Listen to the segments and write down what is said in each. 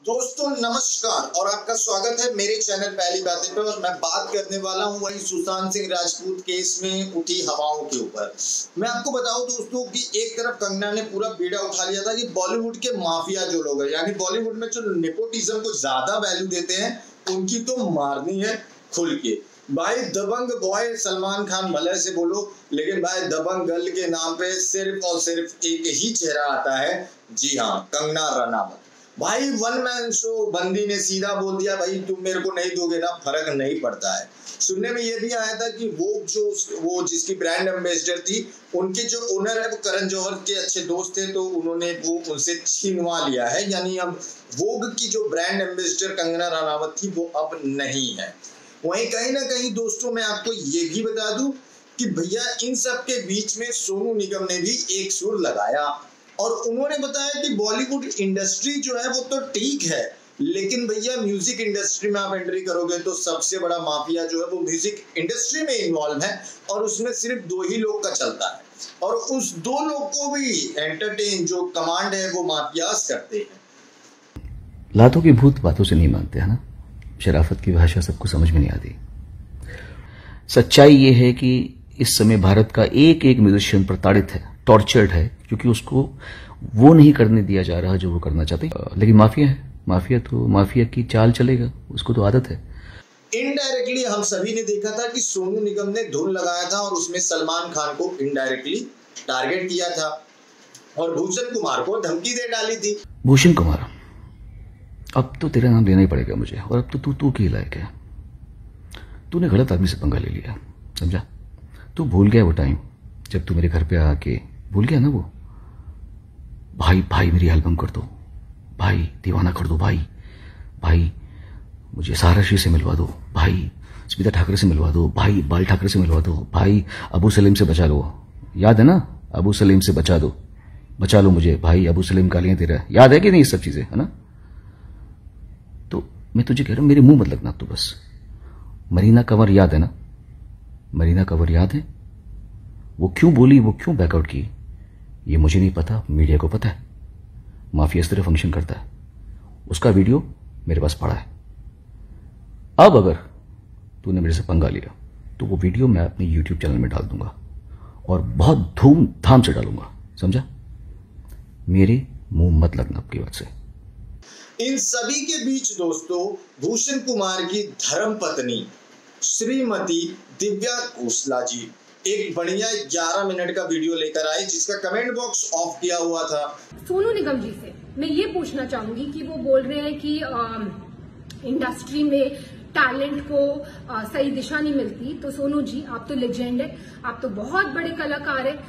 दोस्तों नमस्कार और आपका स्वागत है मेरे चैनल पहली बातें पे। और मैं बात करने वाला हूं वही सुशांत सिंह राजपूत केस में उठी हवाओं के ऊपर। मैं आपको बताऊं दोस्तों कि एक तरफ कंगना ने पूरा बीड़ा उठा लिया था कि बॉलीवुड के माफिया जो लोग हैं, यानी बॉलीवुड में जो नेपोटिज्म को ज्यादा वैल्यू देते हैं, उनकी तो मारनी है खुल के। भाई दबंग बॉय सलमान खान भले से बोलो, लेकिन भाई दबंग गर्ल के नाम पे सिर्फ और सिर्फ एक ही चेहरा आता है, जी हाँ, कंगना रनावत। भाई वन मैन शो बंदी ने सीधा बोल दिया, भाई तुम मेरे को नहीं दोगे ना, फर्क नहीं पड़ता है। सुनने में ये भी आया था कि वो जिसकी ब्रांड एम्बेसडर थी, उनके जो ओनर है वो करण जौहर के अच्छे दोस्त थे, तो उन्होंने वो उनसे छीनवा लिया है। यानी अब वोग की जो ब्रांड एम्बेसडर कंगना रनावत थी वो अब नहीं है। वहीं कहीं ना कहीं दोस्तों मैं आपको ये भी बता दूं कि भैया इन सब के बीच में सोनू निगम ने भी एक सुर लगाया और उन्होंने बताया कि बॉलीवुड इंडस्ट्री जो है वो तो ठीक है, लेकिन भैया म्यूजिक इंडस्ट्री में आप एंट्री करोगे तो सबसे बड़ा माफिया जो है वो म्यूजिक इंडस्ट्री में इन्वॉल्व है और उसमें सिर्फ 2 ही लोग का चलता है और उस 2 लोग को भी एंटरटेन जो कमांड है वो माफियास करते हैं। लातों की भूत बातों से नहीं मानते, है ना। शराफत की भाषा सबको समझ में नहीं आती। सच्चाई ये है कि इस समय भारत का एक एक म्यूजिशियन प्रताड़ित है, टॉर्चर्ड है, क्योंकि उसको वो नहीं करने दिया जा रहा जो वो करना चाहते। लेकिन माफिया है, माफिया की चाल चलेगा, उसको तो आदत है। इनडायरेक्टली हम सभी ने देखा था कि सोनू निगम ने धुन लगाया था और उसमें सलमान खान को इनडायरेक्टली टारगेट किया था और भूषण कुमार को धमकी दे डाली थी। भूषण कुमार, अब तो तेरा नाम लेना ही पड़ेगा मुझे, और अब तो तू की लायक है। तूने गलत आदमी से पंगा ले लिया, समझा। तू भूल गया वो टाइम जब तू मेरे घर पे आके, भूल गया ना वो, भाई मेरी एल्बम कर दो, भाई दीवाना कर दो, भाई मुझे साराशी से मिलवा दो, भाई स्मिता ठाकरे से मिलवा दो, भाई बाल ठाकरे से मिलवा दो, भाई अबू सलीम से बचा लो। याद है ना, अबू सलीम से बचा लो मुझे, भाई अबू सलीम गालियां दे रहा है। याद है कि नहीं, सब चीजें, है ना। तो मैं तुझे कह रहा हूं, मेरे मुंह मत लगना तू बस। मरीना कंवर याद है ना, मरीना कंवर याद है, वो क्यों बोली, वो क्यों बैकआउट की, ये मुझे नहीं पता, मीडिया को पता है। माफिया इस तरह फंक्शन करता है, उसका वीडियो मेरे पास पड़ा है। अब अगर तूने मेरे से पंगा लिया तो वो वीडियो मैं अपने YouTube चैनल में डाल दूंगा और बहुत धूमधाम से डालूंगा, समझा। मेरे मुंह मत लगना आपकी बात से। इन सभी के बीच दोस्तों भूषण कुमार की धर्मपत्नी श्रीमती दिव्या खोसला जी एक बढ़िया 11 मिनट का वीडियो लेकर आई, जिसका कमेंट बॉक्स ऑफ किया हुआ था। सोनू निगम जी से मैं ये पूछना चाहूंगी कि वो बोल रहे हैं कि इंडस्ट्री में टैलेंट को सही दिशा नहीं मिलती। तो सोनू जी, आप तो लेजेंड है, आप तो बहुत बड़े कलाकार है,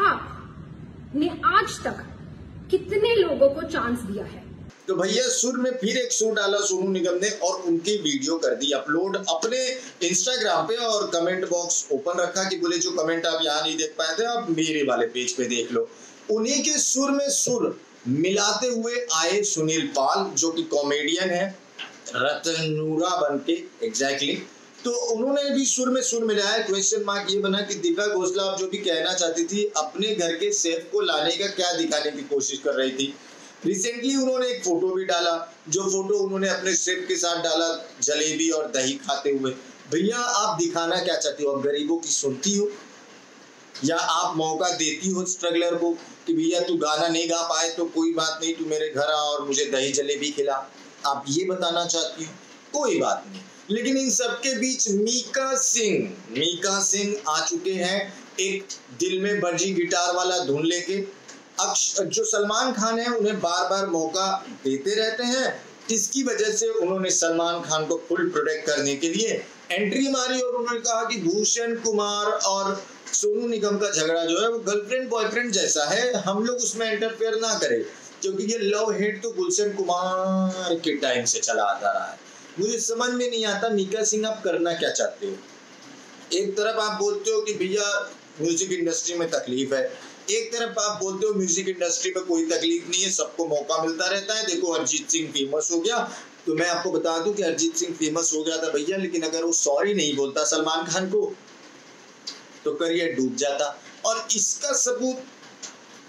आपने आज तक कितने लोगों को चांस दिया है? तो भैया सुर में फिर एक सुर डाला सोनू निगम ने और उनकी वीडियो कर दी अपलोड अपने इंस्टाग्राम पे और कमेंट बॉक्स ओपन रखा कि बोले जो कमेंट आप यहाँ नहीं देख पाए थे आप मेरे वाले पेज पे देख लो। उन्हीं के सुर में सुर मिलाते हुए आए सुनील पाल, जो कि कॉमेडियन है, रतनूरा बन के एग्जैक्टली। तो उन्होंने भी सुर में सुर मिलाया। क्वेश्चन मार्क ये बना कि दिव्या खोसला आप जो भी कहना चाहती थी, अपने घर के शेफ को लाने का क्या दिखाने की कोशिश कर रही थी। रिसेंटली उन्होंने एक फोटो भी डाला, जो फोटो उन्होंने अपने शेफ के साथ डाला जलेबी और दही खाते हुए। भैया आप दिखाना क्या चाहती हो? आप गरीबों की सुनती हो या आप मौका देती हो स्ट्रगलर को कि भैया तू गाना नहीं गा पाए तो कोई बात नहीं, तू मेरे घर आ और मुझे दही जलेबी खिला? आप ये बताना चाहती हो? कोई बात नहीं। लेकिन इन सबके बीच मीका सिंह आ चुके हैं एक दिल में बजी गिटार वाला धुन लेके। जो सलमान खान है उन्हें बार बार मौका देते रहते हैं, इसकी वजह से उन्होंने सलमान खान को फुल प्रोटेक्ट करने के लिए एंट्री मारी और उन्होंने कहा कि भूषण कुमार और सोनू निगम का झगड़ा जो है वो गर्लफ्रेंड बॉयफ्रेंड जैसा है, हम लोग उसमें इंटरफेयर ना करें, क्योंकि ये लव हेट तो गुलशन कुमार के टाइम से चला आता रहा है। मुझे समझ में नहीं आता मीका सिंह आप करना क्या चाहते हो। एक तरफ आप बोलते हो कि भैया म्यूजिक इंडस्ट्री में तकलीफ है, एक तरफ आप बोलते हो म्यूजिक इंडस्ट्री में कोई तकलीफ नहीं है, सबको मौका मिलता रहता है। देखो अरिजीत सिंह फेमस हो गया, तो मैं आपको बता दूं कि अरिजीत सिंह फेमस हो गया था भैया, लेकिन अगर वो सॉरी नहीं बोलता सलमान खान को तो करियर डूब जाता। और इसका सबूत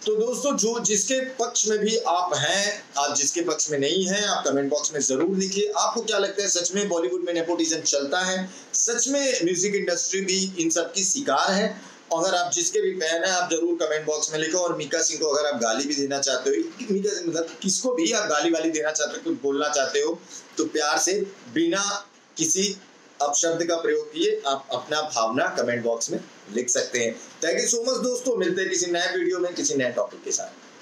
तो दोस्तों जो जिसके पक्ष में भी आप हैं, आप जिसके पक्ष में नहीं हैं, आप कमेंट बॉक्स में जरूर लिखिए। आपको क्या लगता है, सच में बॉलीवुड में नेपोटिज्म चलता है? सच में म्यूजिक इंडस्ट्री भी इन सब की शिकार है? अगर आप जिसके भी फैन हैं, आप जरूर कमेंट बॉक्स में लिखो। और मीका सिंह को अगर आप गाली भी देना चाहते हो, मीका सिंह मतलब किसको भी आप गाली वाली देना चाहते हो, कुछ बोलना चाहते हो, तो प्यार से बिना किसी अपशब्द का प्रयोग किए आप अपना भावना कमेंट बॉक्स में लिख सकते हैं। थैंक यू सो मच दोस्तों, मिलते हैं किसी नए वीडियो में किसी नए टॉपिक के साथ।